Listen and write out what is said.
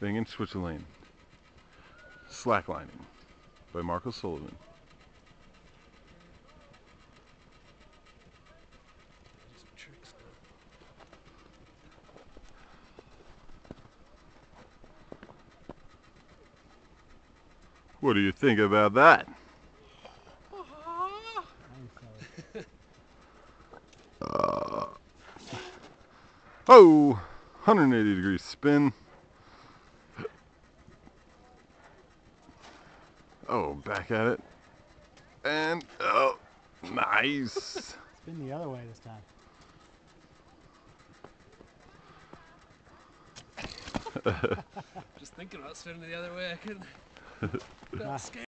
Wengen, Switzerland. Slacklining by Marco Sullivan. What do you think about that? Oh, 180 degree spin. Oh, back at it. And, oh, nice. Spin the other way this time. Just thinking about spinning the other way, I couldn't.